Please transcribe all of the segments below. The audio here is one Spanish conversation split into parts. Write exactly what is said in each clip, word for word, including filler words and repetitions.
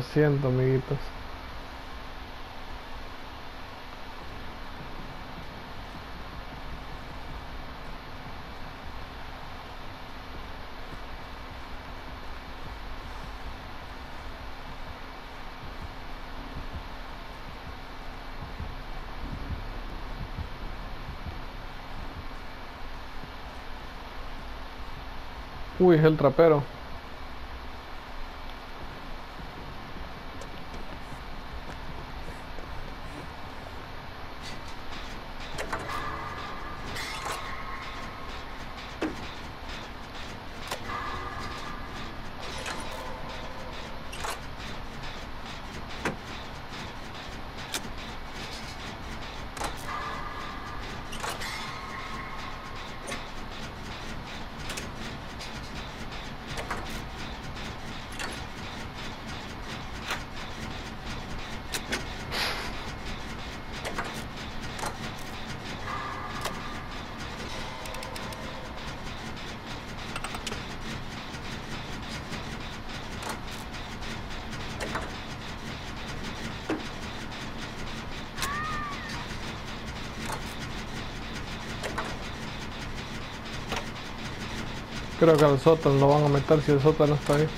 Lo siento, amiguitos. Uy, es el trapero. Creo que al sótano lo van a meter si el sótano está ahí.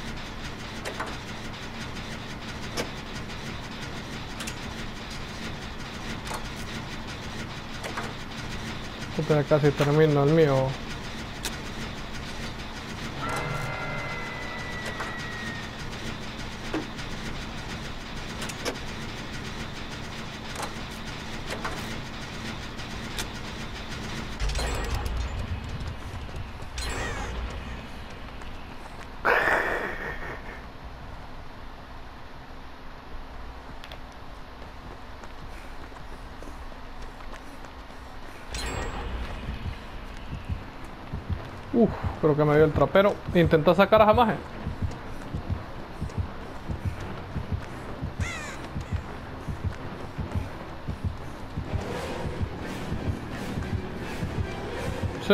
Ya casi termino el mío. Uf, creo que me dio el trapero. Intenta sacar a Jamaje. Sí.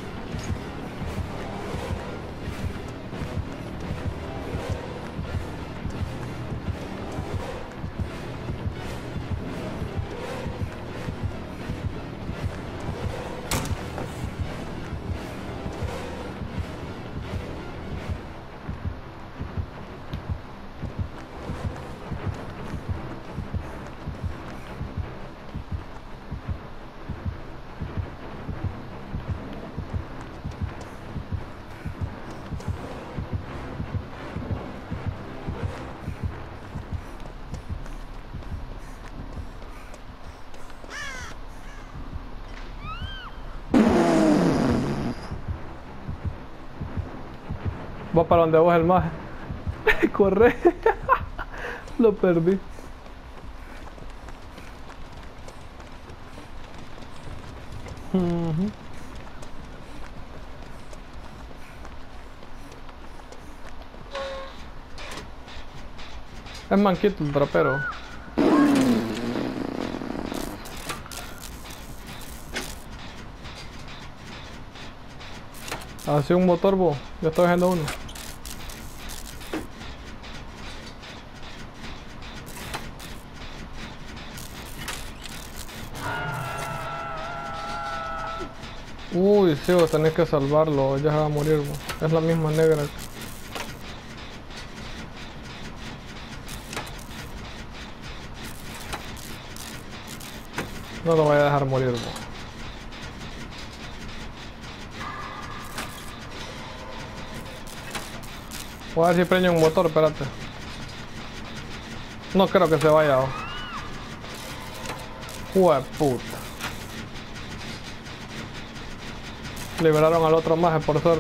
Va para donde vos el maje. Corre. Lo perdí. Uh-huh. Es manquito el trapero. Hace un motor vos. Ya estoy haciendo uno. Uy, sí, vos tenés que salvarlo, ya se va a morir vos. Es la misma negra. No lo voy a dejar morir vos. Voy a ver si prende un motor, espérate. No creo que se vaya. Jue puta. Liberaron al otro maje por suerte.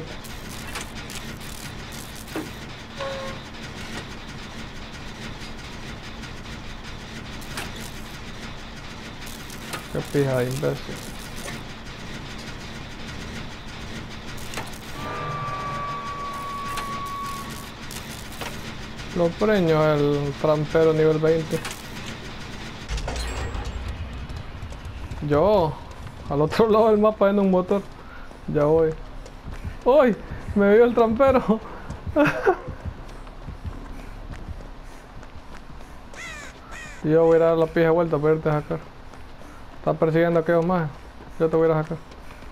Qué pija de imbécil. Lo preño el trampero nivel veinte. Yo, al otro lado del mapa en un motor. Ya voy. ¡Uy! Me vio el trampero. Yo voy a ir a dar la pija vuelta para irte a sacar. Estás persiguiendo a aquellos más. Yo te voy a ir a sacar.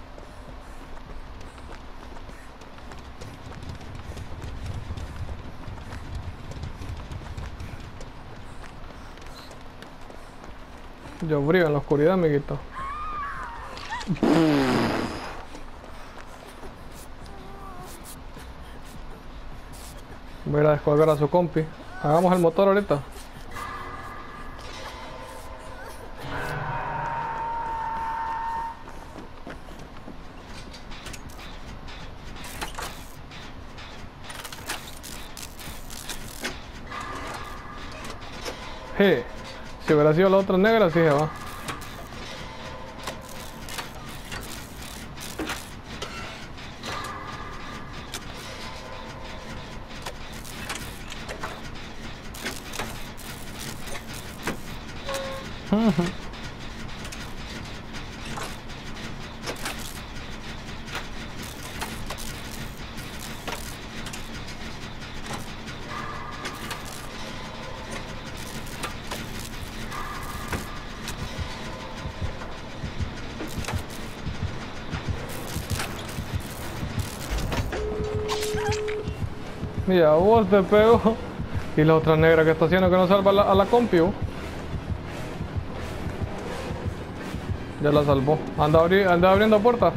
Yo brillo en la oscuridad, amiguito. Voy a ir a descolgar a su compi. Hagamos el motor ahorita. Hey, si hubiera sido la otra negra, sí se va. Mira, vos te pego. Y la otra negra que está haciendo que no salva a la, a la compi. ¿Oh? Ya la salvó. Anda, abri anda abriendo puertas.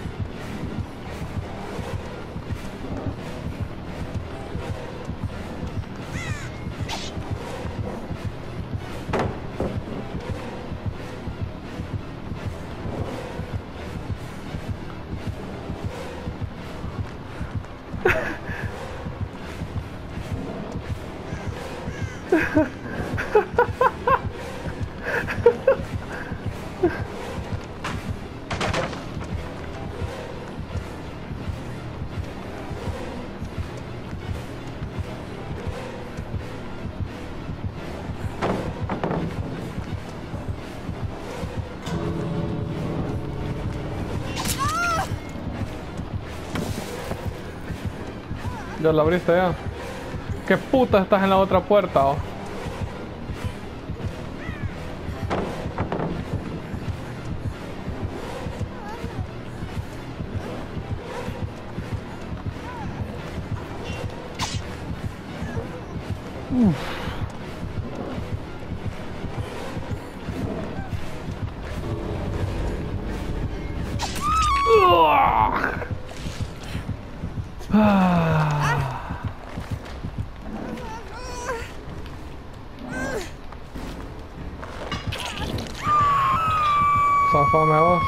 Ya la abriste ya. ¿Qué puta estás en la otra puerta? Oh? Uf. Ah. Zafame vos.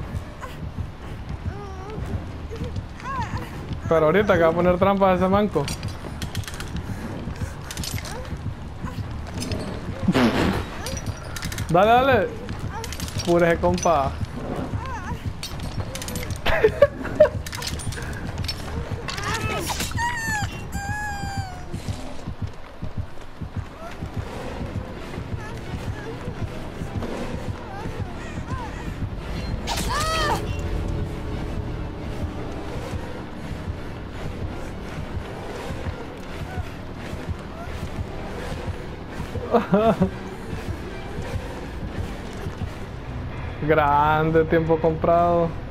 Pero ahorita que va a poner trampas a ese manco. Dale, dale. Pure compa. Grande tiempo comprado.